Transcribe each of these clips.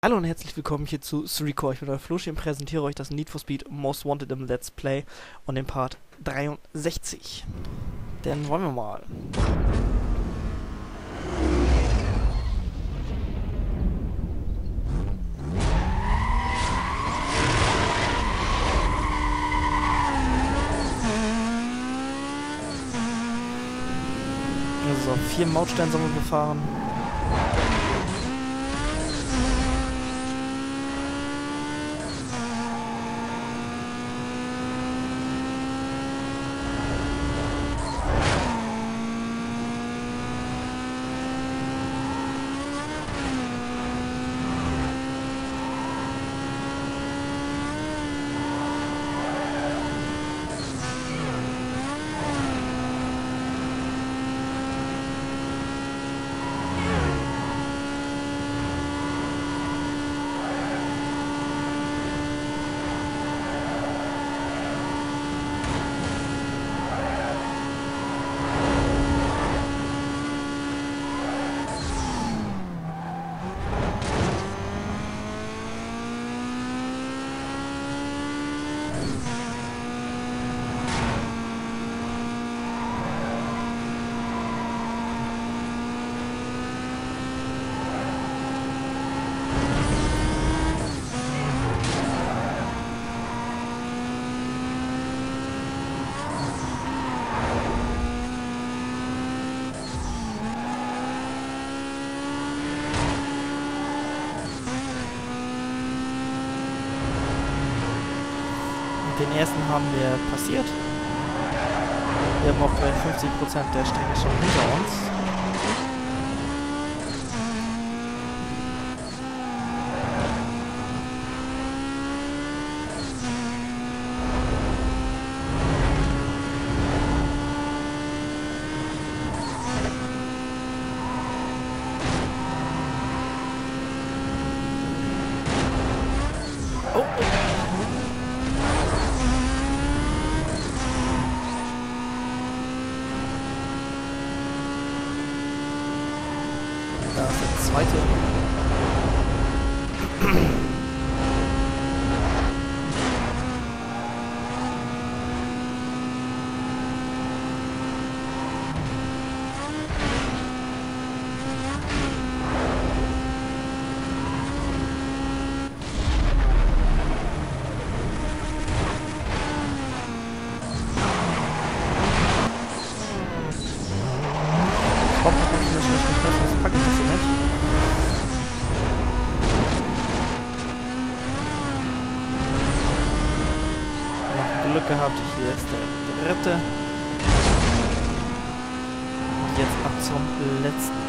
Hallo und herzlich willkommen hier zu Suikoden. Ich bin euer Floshi und präsentiere euch das Need for Speed Most Wanted im Let's Play und den Part 63. Dann wollen wir mal. Also 4 Mautsteine sollen wir befahren. Den ersten haben wir passiert. Wir haben auch 50% der Strecke schon hinter uns. Oh! Da ist der zweite. Was packe ich das hier nicht? Glück gehabt, hier ist der dritte. Und jetzt ab zum letzten.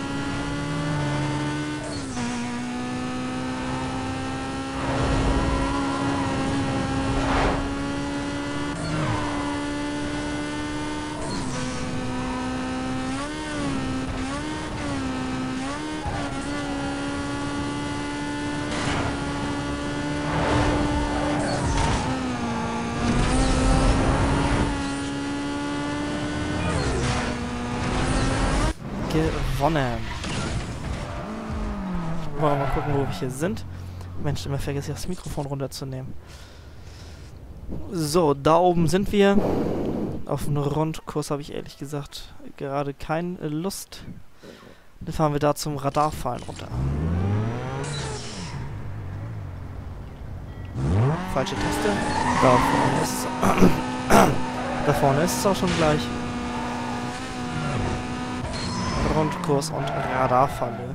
Gewonnen. Wollen wir mal gucken, wo wir hier sind. Mensch, immer vergesse ich das Mikrofon runterzunehmen. So, da oben sind wir. Auf einen Rundkurs habe ich ehrlich gesagt gerade keine Lust. Dann fahren wir da zum Radarfallen runter. Falsche Taste. Da vorne ist es auch schon gleich. Rundkurs und Radarfalle.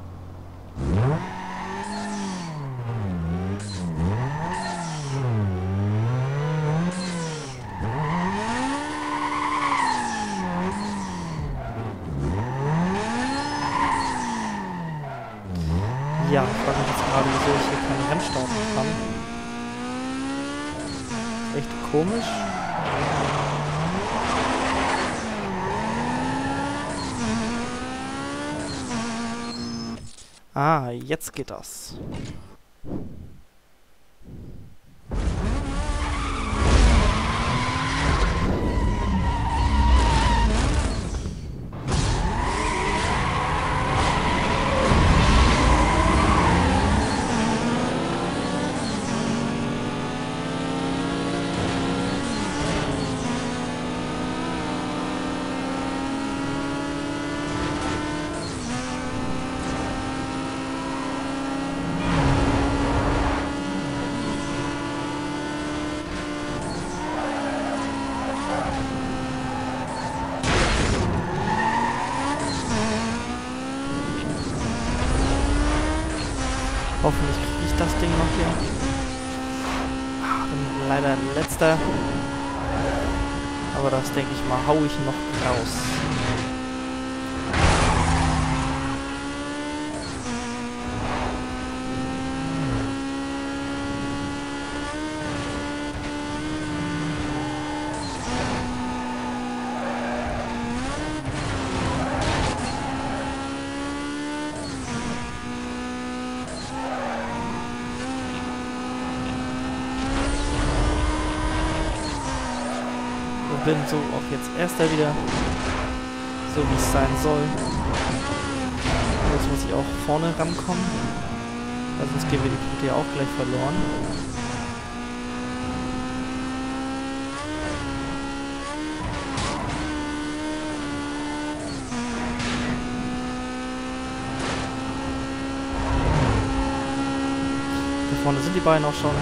Ja, ich frage mich jetzt gerade, wieso ich hier keinen Rennstart kann. Echt komisch. Ah, jetzt geht das. Hoffentlich kriege ich das Ding noch hier. Bin leider letzter. Aber das, denke ich mal, hau ich noch raus. Bin so auch jetzt erster wieder, so wie es sein soll. Jetzt muss ich auch vorne rankommen, weil sonst gehen wir die Punkte ja auch gleich verloren. Da vorne sind die beiden auch schon.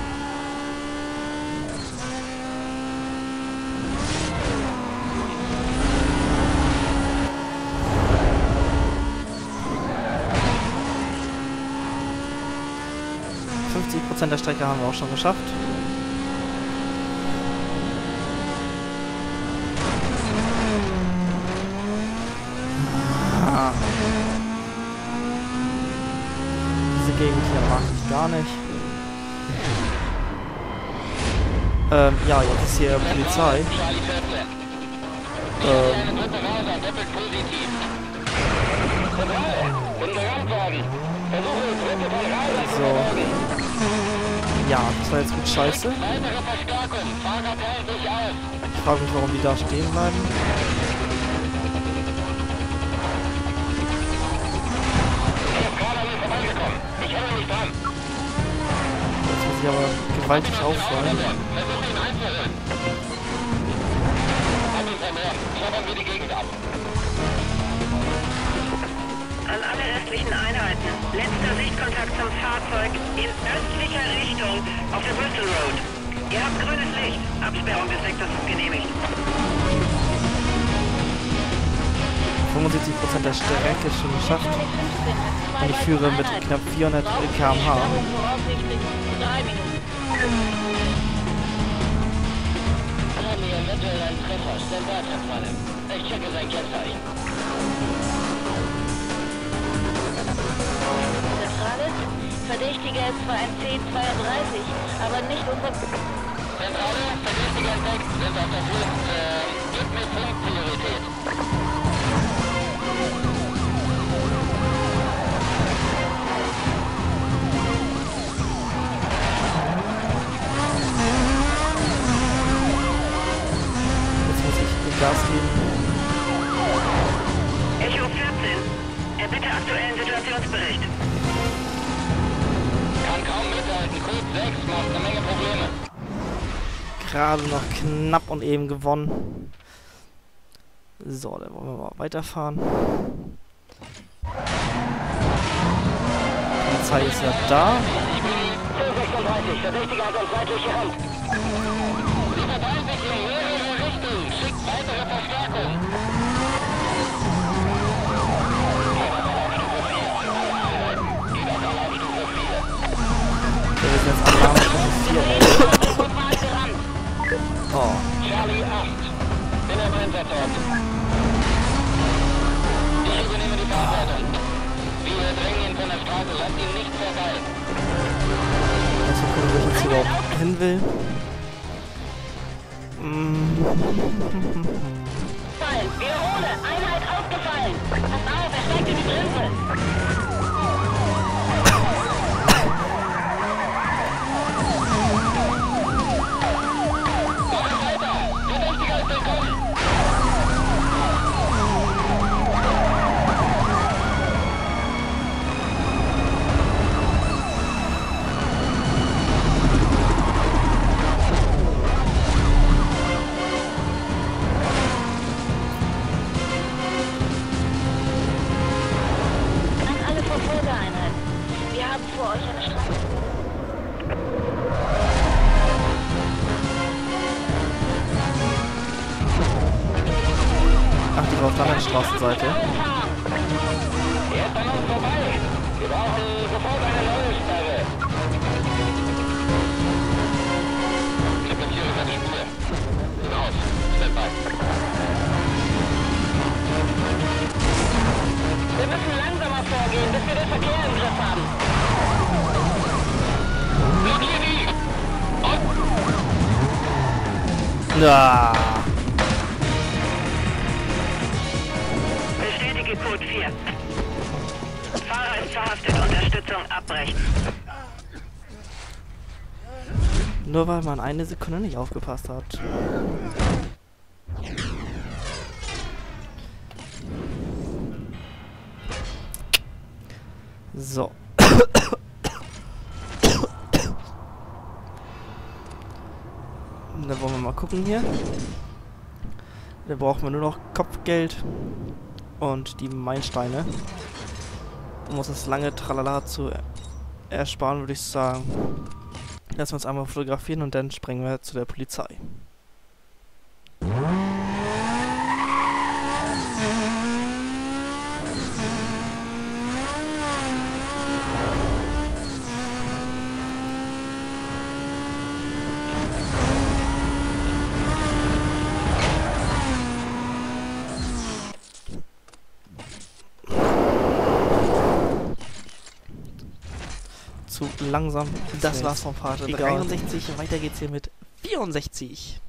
Der Strecke haben wir auch schon geschafft. Diese Gegend hier mag ich gar nicht. Ja, jetzt ist hier Polizei. So. Ja, das war jetzt gut scheiße. Ich frage mich, warum die da stehen bleiben. Jetzt muss ich aber gewaltig auffallen. An alle restlichen Einheiten. Letzter Sichtkontakt zum Fahrzeug in östlicher Richtung auf der Bristol Road. Ihr habt grünes Licht. Absperrung des Sektors ist genehmigt. 75% der Strecke schon geschafft. Und ich führe mit knapp 400 km/h. Ich checke sein Kennzeichen. Verdächtiger ist zwar ein C32, aber nicht unser... Zentrale, Verdächtiger entdeckt, sind auf der Flucht. Gib mir Priorität. Jetzt muss ich Gas geben. Echo 14. Erbitte aktuellen Situationsbericht. Kann kaum mithalten. Code 6 macht eine Menge Probleme. Gerade noch knapp und eben gewonnen. So, dann wollen wir mal weiterfahren. Die Polizei ist ja da. 36, Verdächtiger hat uns seitlich gerammt. Sie verteilen sich in mehrere Richtungen. Schickt weitere Verstärkung. Wir sind jetzt Alarm Oh. Charlie 8. Bin am Einsatzort. Ich übernehme die Verantwortung. Wir drängen ihn von der Straße. Lasst ihn nicht vorbei. Also gucken, wo ich jetzt überhaupt hin will. Fallen. Wiederhole. Einheit ausgefallen. Pass auf, er steigt in die Bremse. Ach, die war auf der anderen Straßenseite. Jetzt an uns vorbei. Wir brauchen sofort eine neue Ja. Bestätige Code 4. Fahrer ist verhaftet. Unterstützung abbrechen. Nur weil man eine Sekunde nicht aufgepasst hat. So. Da wollen wir mal gucken hier. Da brauchen wir nur noch Kopfgeld und die Meilensteine. Um uns das lange Tralala zu ersparen, würde ich sagen. Lassen wir uns einmal fotografieren und dann springen wir zu der Polizei. Zu langsam. Das war's vom Part 63. Weiter geht's hier mit 64.